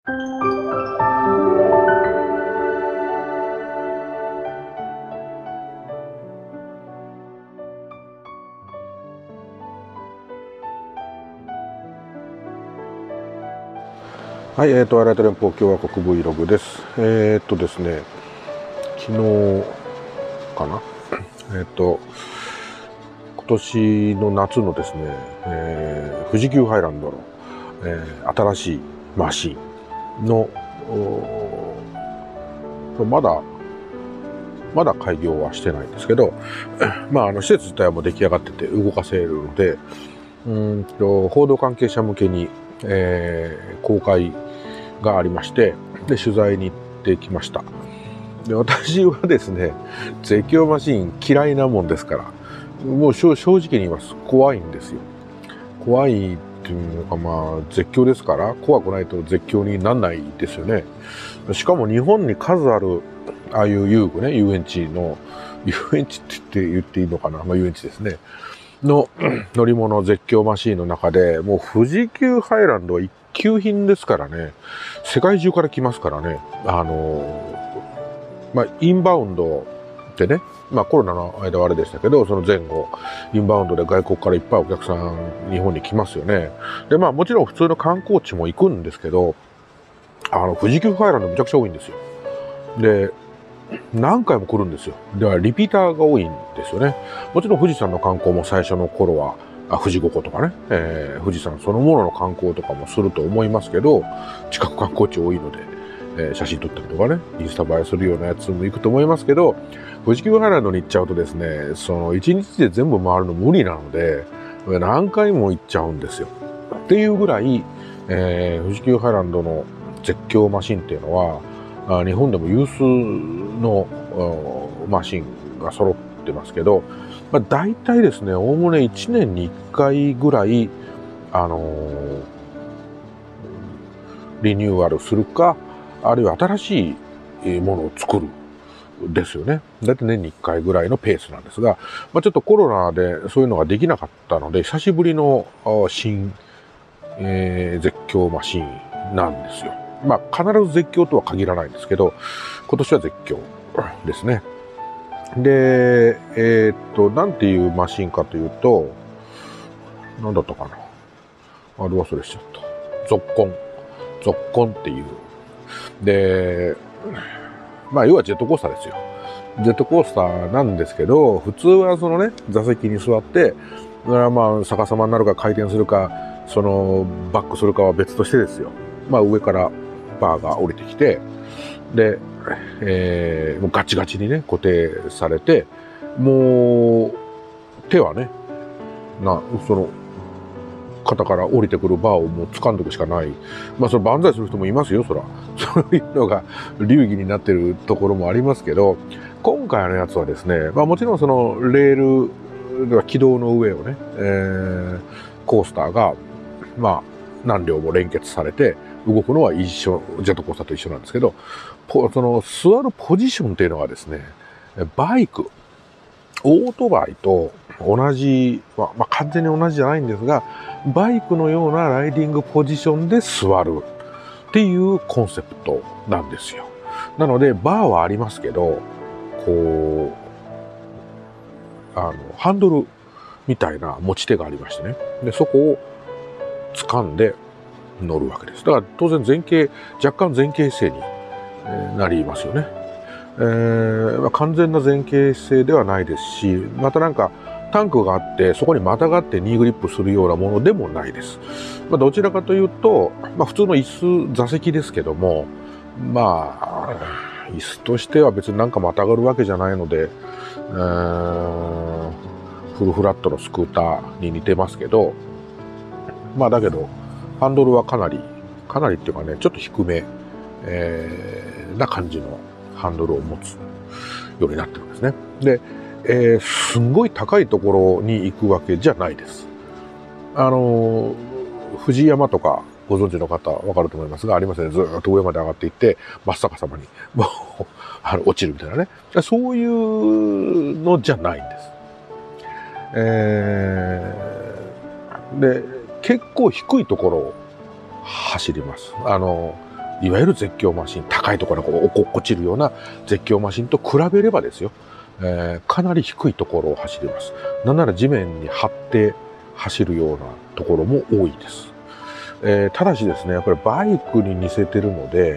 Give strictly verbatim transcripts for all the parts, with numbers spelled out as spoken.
はい、えーと、アライト連邦共和国 Vlog です。えー、っとですね、昨日かな、えー、っと、今年の夏のですね、えー、富士急ハイランドの、えー、新しいマシンの、まだ、まだ開業はしてないんですけど、まあ、あの、施設自体はもう出来上がってて動かせるので、うんと、報道関係者向けに、えー、公開がありまして、で、取材に行ってきました。で、私はですね、絶叫マシーン嫌いなもんですから、もう正直に言います。怖いんですよ。怖いっていうのか、まあ、絶叫ですから、怖くないと絶叫になんないですよね。しかも日本に数ある、ああいう遊具ね、遊園地の、遊園地って言って言っていいのかな、まあ遊園地ですね。の乗り物絶叫マシーンの中で、もう富士急ハイランドは一級品ですからね、世界中から来ますからね、あのー、まあ、インバウンドってね、まあコロナの間はあれでしたけど、その前後、インバウンドで外国からいっぱいお客さん日本に来ますよね。で、まあもちろん普通の観光地も行くんですけど、あの、富士急ハイランドめちゃくちゃ多いんですよ。で、何回も来るんですよ。では、リピーターが多いんですよね。もちろん富士山の観光も最初の頃は、あ富士五湖とかね、えー、富士山そのものの観光とかもすると思いますけど、近く観光地多いので、えー、写真撮ったりとかね、インスタ映えするようなやつも行くと思いますけど、富士急ハイランドに行っちゃうとですね、その一日で全部回るの無理なので、何回も行っちゃうんですよ。っていうぐらい、えー、富士急ハイランドの絶叫マシンっていうのは、日本でも有数のマシンが揃ってますけど、まあ、大体ですね、おおむねいちねんにいっかいぐらい、あのー、リニューアルするか、あるいは新しいものを作るですよね。大体年にいっかいぐらいのペースなんですが、まあ、ちょっとコロナでそういうのができなかったので、久しぶりの新、えー、絶叫マシンなんですよ。まあ、必ず絶叫とは限らないんですけど、今年は絶叫ですね。で、えー、っと、なんていうマシンかというと、なんだったかな。あれ忘れしちゃった。ゾッコン。ゾッコンっていう。で、まあ、要はジェットコースターですよ。ジェットコースターなんですけど、普通はそのね、座席に座って、まあ、逆さまになるか回転するか、その、バックするかは別としてですよ。まあ、上からバーが降りてきて、で、えー、もうガチガチにね、固定されて、もう、手はね、な、その、肩から降りてくるバーをもう掴んでおくしかない。まあ、それ万歳する人もいますよ、そら。そういうのが流儀になってるところもありますけど、今回のやつはですね、まあもちろんそのレールでは軌道の上をね、えー、コースターが、まあ、何両も連結されて、動くのは一緒、ジェットコースターと一緒なんですけど、その座るポジションっていうのがですね、バイク、オートバイと同じ、まあ、まあ、完全に同じじゃないんですが、バイクのようなライディングポジションで座るっていうコンセプトなんですよ。なので、バーはありますけど、こう、あの、ハンドルみたいな持ち手がありましてね。で、そこを掴んで乗るわけです。だから当然前傾、若干前傾姿勢になりますよね。えーまあ、完全な前傾姿勢ではないですし、またなんかタンクがあってそこにまたがってニーグリップするようなものでもないです。まあ、どちらかというと、まあ、普通の椅子座席ですけども、まあ椅子としては別になんかまたがるわけじゃないので、えー、フルフラットのスクーターに似てますけど、まあだけどハンドルはかなりかなりっていうかね、ちょっと低め、えー、な感じのハンドルを持つようになってるんですね。で、えー、すんごい高いところに行くわけじゃないです。あのー、富士山とかご存知の方わかると思いますが、ありますね。ずーっと上まで上がっていって、真っ逆さまにもうあの落ちるみたいなね。そういうのじゃないんです。えー、で、結構低いところを走ります。あの、 いわゆる絶叫マシン、高いところがこう落っこちるような絶叫マシンと比べればですよ、えー、かなり低いところを走ります。なんなら地面に張って走るようなところも多いです。えー、ただしですね、やっぱりバイクに似せてるので、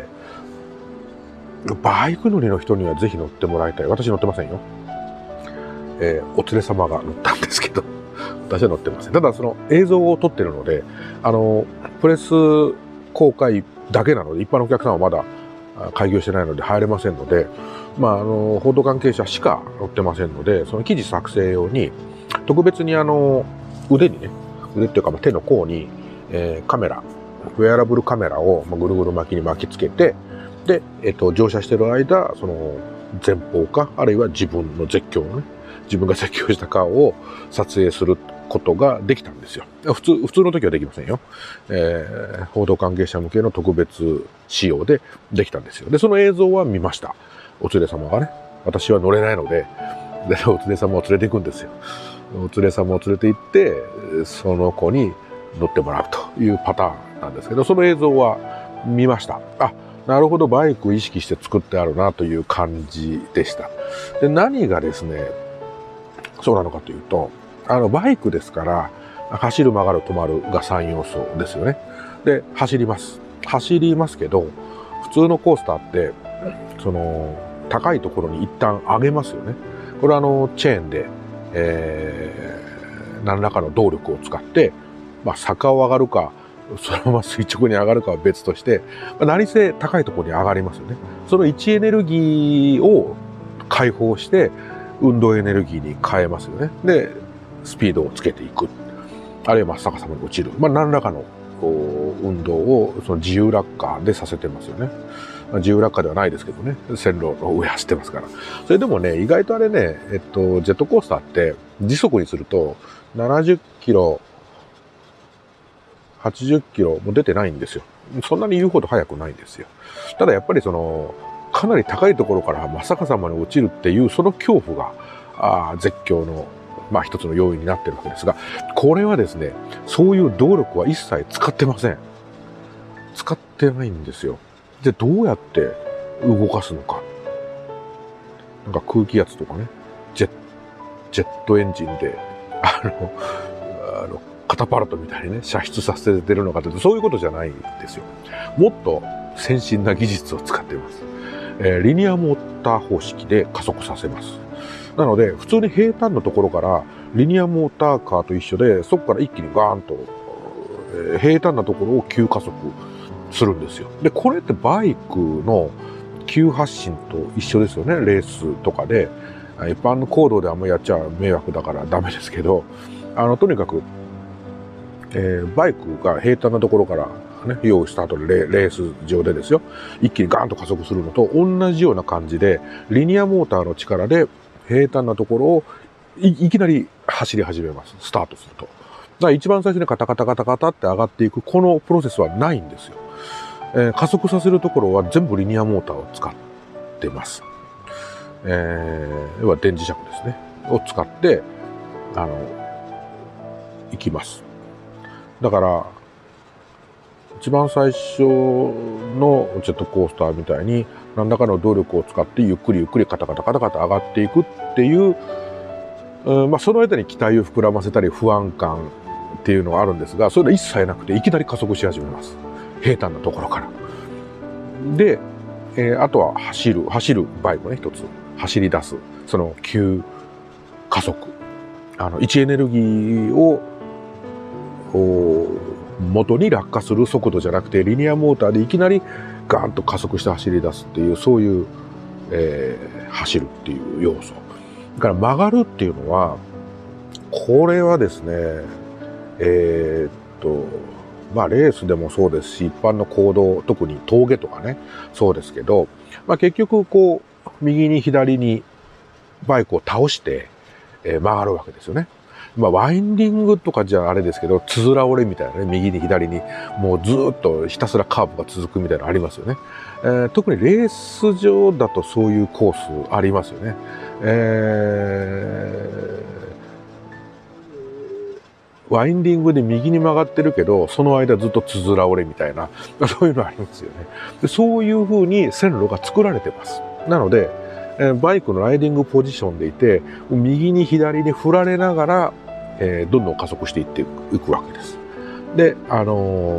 バイク乗りの人にはぜひ乗ってもらいたい。私乗ってませんよ。えー、お連れ様が乗ったんですけど、私は乗ってません。ただその映像を撮ってるので、あの、プレス公開だけなので、一般のお客さんはまだ開業してないので入れませんので、まあ、あの、報道関係者しか乗ってませんので、その記事作成用に、特別にあの、腕にね、腕っていうか手の甲に、えー、カメラ、ウェアラブルカメラをぐるぐる巻きに巻きつけて、で、えっと、乗車してる間、その、前方か、あるいは自分の絶叫のね、自分が絶叫した顔を撮影することができたんですよ。普通、普通の時はできませんよ。えー、報道関係者向けの特別仕様でできたんですよ。で、その映像は見ました。お連れ様がね。私は乗れないので、で、お連れ様を連れて行くんですよ。お連れ様を連れて行って、その子に乗ってもらうというパターンなんですけど、その映像は見ました。あ、なるほど、バイクを意識して作ってあるなという感じでした。で、何がですね、そうなのかというと、あの、バイクですから、走る、曲がる、止まるがさん要素ですよね。で、走ります。走りますけど、普通のコースターって、その、高いところに一旦上げますよね。これはあの、チェーンで、えー、何らかの動力を使って、まあ、坂を上がるか、そのまま垂直に上がるかは別として、まあ、何せ高いところに上がりますよね。その位置エネルギーを解放して、運動エネルギーに変えますよね。で、スピードをつけていく。あるいは真っ逆さまに落ちる。まあ、何らかの運動をその自由落下でさせてますよね。まあ、自由落下ではないですけどね。線路の上走ってますから。それでもね、意外とあれね、えっと、ジェットコースターって時速にするとななじゅっキロ、はちじゅっキロも出てないんですよ。そんなに言うほど速くないんですよ。ただやっぱりその、かなり高いところから真っ逆さまに落ちるっていうその恐怖があ絶叫のまあ一つの要因になってるわけですが、これはですね、そういう動力は一切使ってません。使ってないんですよ。で、どうやって動かすのか。なんか空気圧とかね、ジェッ、ジェットエンジンで、あの、あの、カタパルトみたいにね、射出させてるのかというと、そういうことじゃないんですよ。もっと先進な技術を使っています。えー、リニアモーター方式で加速させます。なので、普通に平坦のところからリニアモーターカーと一緒で、そこから一気にガーンと、えー、平坦なところを急加速するんですよ。で、これってバイクの急発進と一緒ですよね。レースとかで。一般の公道であんまりやっちゃ迷惑だからダメですけど、あの、とにかく、えー、バイクが平坦なところからね、用意スタートでレ、レース上でですよ。一気にガーンと加速するのと同じような感じで、リニアモーターの力で平坦なところを い, いきなり走り始めます。スタートすると。だから一番最初にカタカタカタカタって上がっていく、このプロセスはないんですよ。えー、加速させるところは全部リニアモーターを使ってます。えー、要は電磁石ですね。を使って、あの、行きます。だから、一番最初のジェットコースターみたいに何らかの動力を使ってゆっくりゆっくりカタカタカタカタ上がっていくっていう、うん、まあその間に期待を膨らませたり不安感っていうのがあるんですが、それが一切なくていきなり加速し始めます。平坦なところから。で、えー、あとは走る、走るバイクね、一つ。走り出す。その急加速。あの、位置エネルギーを、元に落下する速度じゃなくて、リニアモーターでいきなりガーンと加速して走り出すっていう、そういう、えー、走るっていう要素。だから曲がるっていうのは、これはですね、えー、っと、まあレースでもそうですし、一般の公道、特に峠とかね、そうですけど、まあ結局こう、右に左にバイクを倒して、えー、曲がるわけですよね。まあ、ワインディングとかじゃあれですけど、つづら折れみたいなね、右に左に、もうずーっとひたすらカーブが続くみたいなのありますよね。えー、特にレース場だとそういうコースありますよね。えワインディングで右に曲がってるけど、その間ずっとつづら折れみたいな、そういうのありますよね。でそういう風に線路が作られてます。なので、えバイクのライディングポジションでいて、右に左に振られながら、えー、どんどん加速していっていくわけです。で、あのー、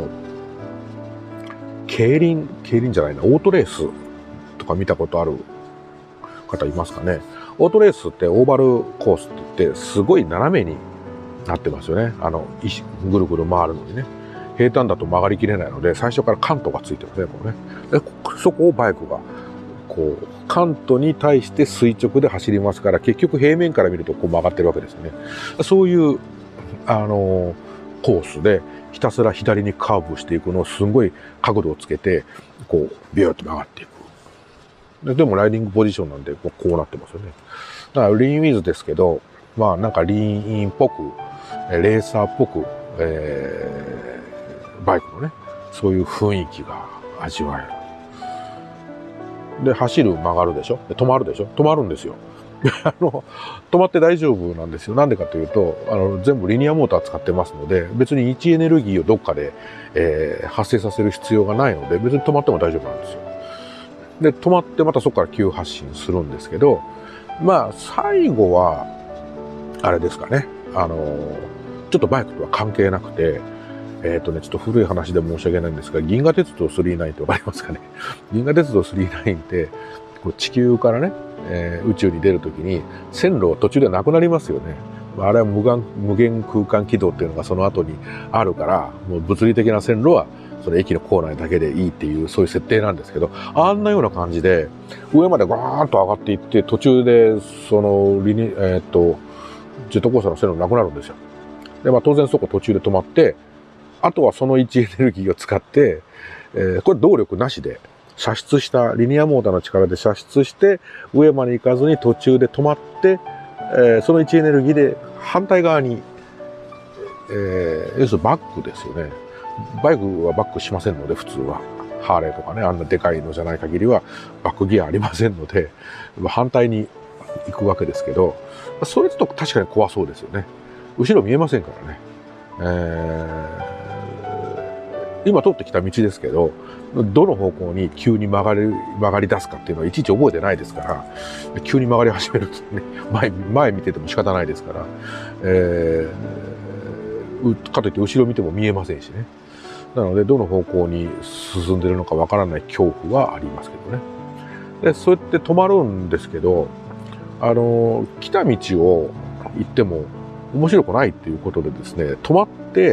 競輪、競輪じゃないな、オートレースとか見たことある方いますかね。オートレースってオーバルコースって言って、すごい斜めになってますよね。あの、石、ぐるぐる回るのにね。平坦だと曲がりきれないので、最初からカントがついてますね、こうね。で、そこをバイクが、こう、カントに対して垂直で走りますから、結局平面から見るとこう曲がってるわけですよね。そういう、あの、コースで、ひたすら左にカーブしていくのをすんごい角度をつけて、こう、ビューッと曲がっていく。で, でもライディングポジションなんで、こうなってますよね。だから、リーンウィズですけど、まあなんかリーンインっぽく、レーサーっぽく、えー、バイクのね、そういう雰囲気が味わえる。で、走る曲がるでしょ。で止まるでしょ。止まるんですよ。あの、止まって大丈夫なんですよ。なんでかというと、あの、全部リニアモーター使ってますので、別に位置エネルギーをどっかで、えー、発生させる必要がないので、別に止まっても大丈夫なんですよ。で、止まってまたそこから急発進するんですけど、まあ、最後は、あれですかね。あの、ちょっとバイクとは関係なくて、えっとね、ちょっと古い話で申し訳ないんですが、銀河鉄道スリーナインってわかりますかね。銀河鉄道スリーナインって、こう地球からね、えー、宇宙に出るときに、線路途中でなくなりますよね。あれは無限、無限空間軌道っていうのがその後にあるから、もう物理的な線路は、その駅の構内だけでいいっていう、そういう設定なんですけど、あんなような感じで、上までガーンと上がっていって、途中で、その、リニ、えー、っと、ジェットコースターの線路なくなるんですよ。で、まあ当然そこ途中で止まって、あとはその位置エネルギーを使って、えー、これ動力なしで、射出した、リニアモーターの力で射出して、上まで行かずに途中で止まって、えー、その位置エネルギーで反対側に、えー、要するにバックですよね。バイクはバックしませんので、普通は。ハーレーとかね、あんなでかいのじゃない限りは、バックギアありませんので、反対に行くわけですけど、それだと確かに怖そうですよね。後ろ見えませんからね。えー、今通ってきた道ですけど、どの方向に急に曲がり、曲がり出すかっていうのはいちいち覚えてないですから、急に曲がり始めるとね、前、前見てても仕方ないですから、えー、かといって後ろ見ても見えませんしね。なので、どの方向に進んでるのかわからない恐怖はありますけどね。で、そうやって止まるんですけど、あの、来た道を行っても面白くないっていうことでですね、止まって、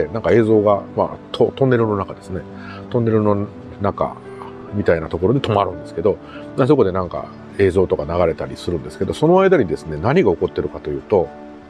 なんか映像が、まあ、ト, トンネルの中ですね。トンネルの中みたいなところで止まるんですけど、そこでなんか映像とか流れたりするんですけど、その間にですね、何が起こってるかというと、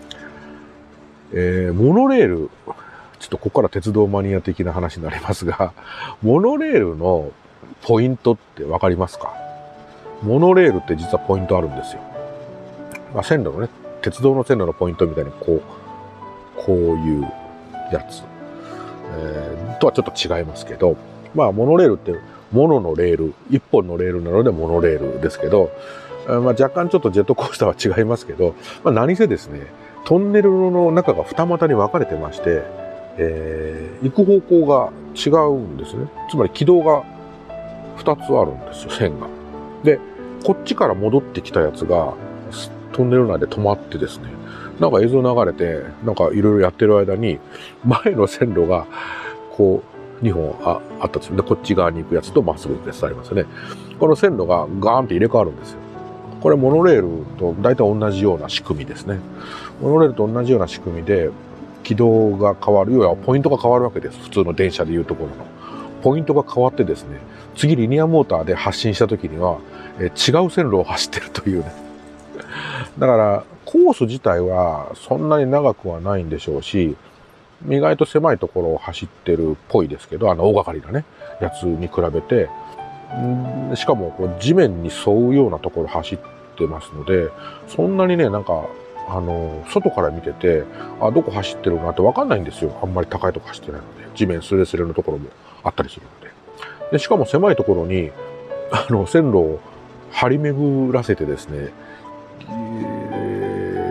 えー、モノレール、ちょっとここから鉄道マニア的な話になりますが、モノレールのポイントってわかりますか？モノレールって実はポイントあるんですよ。まあ、線路のね、鉄道の線路のポイントみたいにこう、こういうやつ、えー、とはちょっと違いますけど、まあモノレールってモノのレール、一本のレールなのでモノレールですけど、まあ若干ちょっとジェットコースターは違いますけど、まあ何せですね、トンネルの中が二股に分かれてまして、えー、行く方向が違うんですね。つまり軌道が二つあるんですよ、線が。で、こっちから戻ってきたやつが、トンネル内で止まってですね、なんか映像流れて、なんかいろいろやってる間に、前の線路が、こう、にほん あ, あったんですよ。で、こっち側に行くやつとまっすぐですありますよね。この線路がガーンって入れ替わるんですよ。これモノレールと大体同じような仕組みですね。モノレールと同じような仕組みで、軌道が変わる、要はポイントが変わるわけです。普通の電車でいうところの。ポイントが変わってですね、次リニアモーターで発進した時には、え違う線路を走ってるというね。だから、コース自体はそんなに長くはないんでしょうし、意外と狭いところを走ってるっぽいですけど、あの大掛かりなね、やつに比べて、んしかもこう地面に沿うようなところ走ってますので、そんなにね、なんか、あの、外から見てて、あ、どこ走ってるなってわかんないんですよ。あんまり高いとこ走ってないので。地面スレスレのところもあったりするので。で、しかも狭いところに、あの、線路を張り巡らせてですね、えー、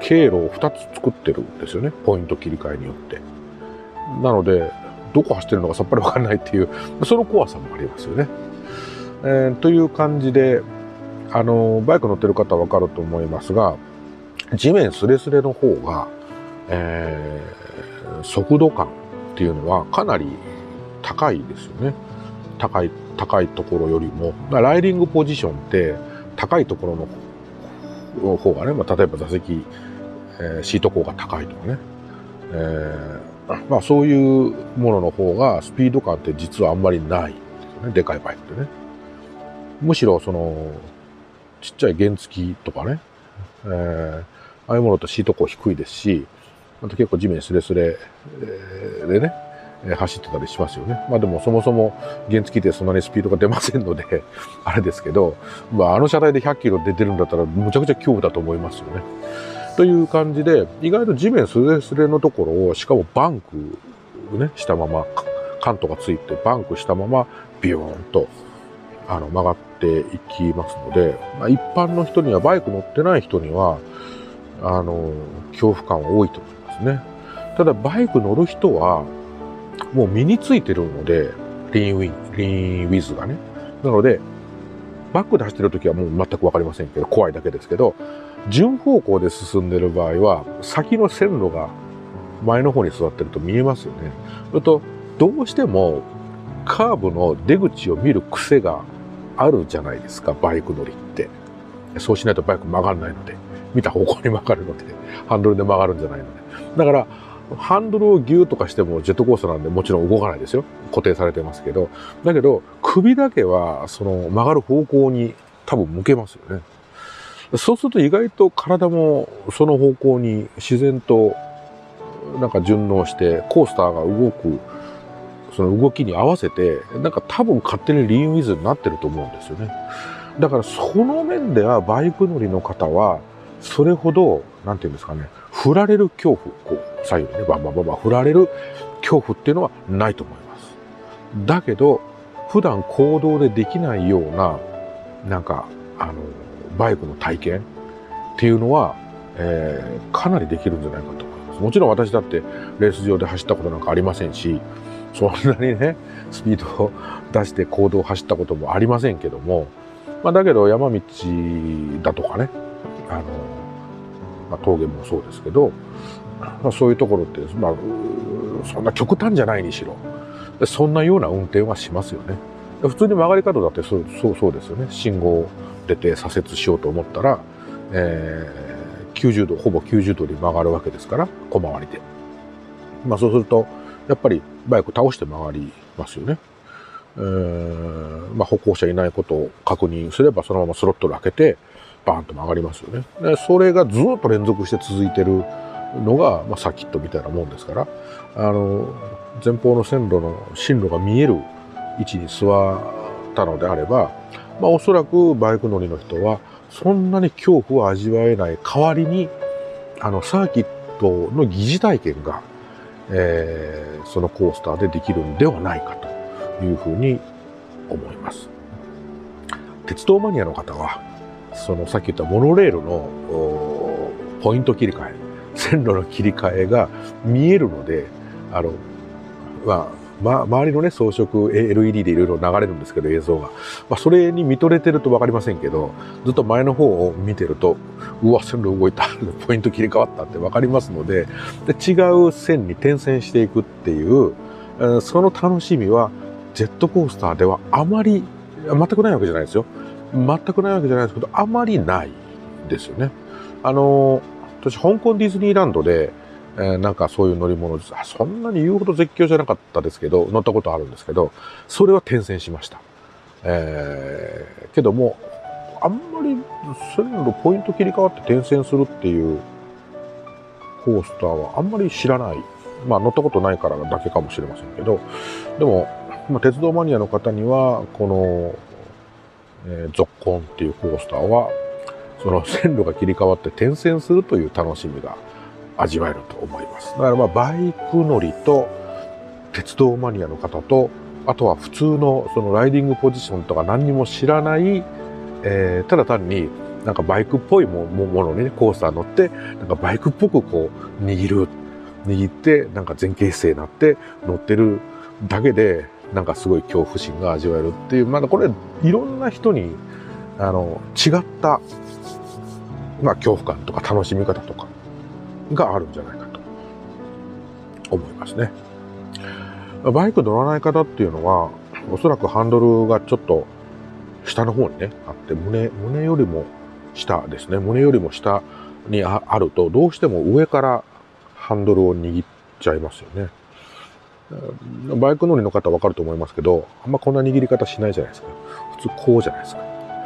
経路をふたつ作ってるんですよね。ポイント切り替えによって。なので、どこ走ってるのかさっぱりわかんないっていう、その怖さもありますよね。えー、という感じで、あの、バイク乗ってる方はわかると思いますが、地面スレスレの方が、えー、速度感っていうのはかなり高いですよね。高い、高いところよりも。ライディングポジションって高いところの方がね、まあ、例えば座席、えー、シート高が高いとかね。えー、まあそういうものの方がスピード感って実はあんまりないんですよね。でかいバイクってね。むしろその、ちっちゃい原付とかね、えー、ああいうものとシート高低いですし、あと結構地面スレスレでね、走ってたりしますよね。まあでもそもそも原付ってそんなにスピードが出ませんので、あれですけど、まああの車体でひゃっキロ出てるんだったらむちゃくちゃ恐怖だと思いますよね。という感じで、意外と地面スレスレのところを、しかもバンクね、したまま、カントがついてバンクしたままビューンとあの曲がっていきますので、まあ、一般の人には、バイク乗ってない人には、あの、恐怖感は多いと思いますね。ただ、バイク乗る人は、もう身についてるので、リーンウィン、リーンウィズがね。なので、バックで走ってるときはもう全くわかりませんけど、怖いだけですけど、順方向で進んでる場合は、先の線路が前の方に座ってると見えますよね。それと、どうしても、カーブの出口を見る癖があるじゃないですか、バイク乗りって。そうしないとバイク曲がらないので、見た方向に曲がるので、ハンドルで曲がるんじゃないので。だから、ハンドルをギューとかしてもジェットコースターなんでもちろん動かないですよ。固定されてますけど。だけど、首だけはその曲がる方向に多分向けますよね。そうすると意外と体もその方向に自然となんか順応して、コースターが動く、その動きに合わせて、なんか多分勝手にリーンウィズになってると思うんですよね。だからその面ではバイク乗りの方は、それほど、なんていうんですかね、振られる恐怖、こう、左右にね、バンバンバンバン振られる恐怖っていうのはないと思います。だけど、普段行動でできないような、なんか、あの、バイクの体験っていうのは、えー、かなりできるんじゃないかと思います。もちろん私だってレース場で走ったことなんかありませんし、そんなにね、スピードを出して行動を走ったこともありませんけども、まあだけど山道だとかね、あの、まあ、峠もそうですけど、まあ、そういうところって、まあ、そんな極端じゃないにしろ、そんなような運転はしますよね。普通に曲がり角だってそう、そう、そうですよね。信号出て左折しようと思ったら、えー、きゅうじゅうど、ほぼきゅうじゅうどに曲がるわけですから、小回りで。まあそうすると、やっぱりバイク倒して曲がりますよね。えー、まあ歩行者いないことを確認すれば、そのままスロットル開けて、バーンと曲がりますよね。でそれがずっと連続して続いてるのが、まあ、サーキットみたいなもんですから、あの、前方の線路の進路が見える位置に座ったのであれば、まあ、おそらくバイク乗りの人は、そんなに恐怖を味わえない代わりに、あの、サーキットの疑似体験が、えー、そのコースターでできるんではないかというふうに思います。鉄道マニアの方は、そのさっき言ったモノレールのポイント切り替え、線路の切り替えが見えるので、あの、まあ、ま、周りのね、装飾 エルイーディー でいろいろ流れるんですけど、映像が。まあ、それに見とれてるとわかりませんけど、ずっと前の方を見てると、うわ、線路動いた、ポイント切り替わったってわかりますので、で、違う線に転線していくっていう、その楽しみは、ジェットコースターではあまり、全くないわけじゃないですよ。全くないわけじゃないですけど、あまりないですよね。あの、私、香港ディズニーランドで、えー、なんかそういう乗り物、そんなに言うほど絶叫じゃなかったですけど、乗ったことあるんですけど、それは転戦しました。えー、けども、あんまり線路ポイント切り替わって転戦するっていうコースターはあんまり知らない。まあ乗ったことないからだけかもしれませんけど、でも、まあ、鉄道マニアの方には、この、えー、ゾッコンっていうコースターは、その線路が切り替わって転線するという楽しみが味わえると思います。だからまあバイク乗りと鉄道マニアの方と、あとは普通のそのライディングポジションとか何にも知らない、えー、ただ単になんかバイクっぽいものにね、コースター乗って、なんかバイクっぽくこう、握る。握って、なんか前傾姿勢になって乗ってるだけで、なんかすごい恐怖心が味わえるっていう、まだこれ、いろんな人に、あの、違った、まあ、恐怖感とか楽しみ方とかがあるんじゃないかと思いますね。バイク乗らない方っていうのは、おそらくハンドルがちょっと下の方にね、あって、胸、胸よりも下ですね。胸よりも下に あ, あると、どうしても上からハンドルを握っちゃいますよね。バイク乗りの方はわかると思いますけど、あんまこんな握り方しないじゃないですか。普通こうじゃないですか。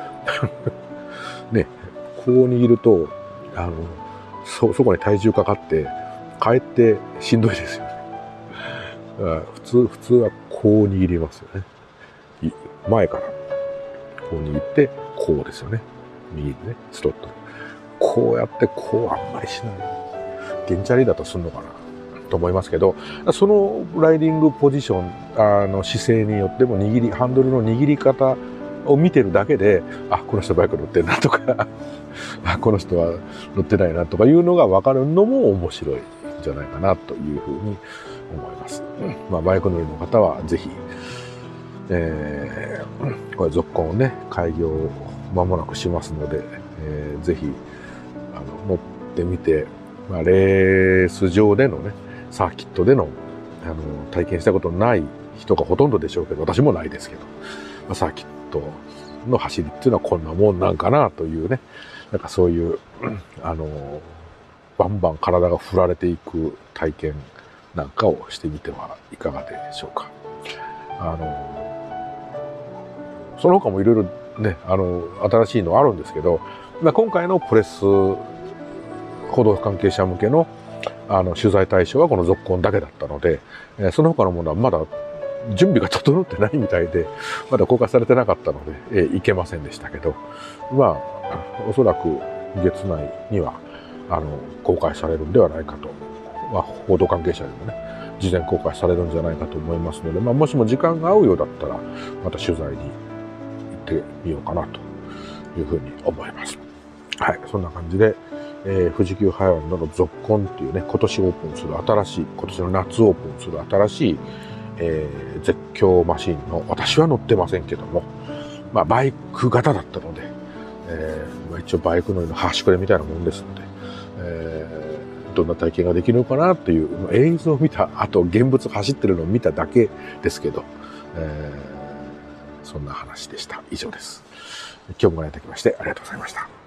ね、こう握ると、あの、そ、そこに体重かかって、かえってしんどいですよね。普通、普通はこう握りますよね。前からこう握って、こうですよね。右にね、スロットル。こうやってこうあんまりしない。ゲンチャリだとすんのかなと思いますけど、そのライディングポジション、あの姿勢によっても握り、ハンドルの握り方を見てるだけで、あ、この人バイク乗ってんなとか、あ、この人は乗ってないなとかいうのが分かるのも面白いんじゃないかなというふうに思います。まあ、バイク乗りの方はぜひ、えー、これ続行をね、開業間もなくしますので、えー、ぜひ、あの、乗ってみて、まあ、レース場でのね、サーキットでの、あの、体験したことない人がほとんどでしょうけど、私もないですけど、まあ、サーキットの走りっていうのはこんなもんなんかなというね、なんかそういう、あの、バンバン体が振られていく体験なんかをしてみてはいかがでしょうか。あの、その他もいろいろね、あの、新しいのあるんですけど、まあ、今回のプレス報道関係者向けのあの取材対象はこの続行だけだったので、えー、その他のものはまだ準備が整ってないみたいで、まだ公開されてなかったので、えー、いけませんでしたけど、まあ、おそらく月内には、あの、公開されるんではないかと、まあ、報道関係者にもね、事前公開されるんじゃないかと思いますので、まあ、もしも時間が合うようだったら、また取材に行ってみようかなというふうに思います。はい、そんな感じで、えー、富士急ハイランドのゾッコンっていうね、今年オープンする新しい、今年の夏オープンする新しい、えー、絶叫マシンの、私は乗ってませんけども、まあ、バイク型だったので、えーまあ、一応バイク乗りの端くれみたいなもんですので、えー、どんな体験ができるのかなっていう、映像を見た、あと現物走ってるのを見ただけですけど、えー、そんな話でした。以上です。今日もご覧いただきましてありがとうございました。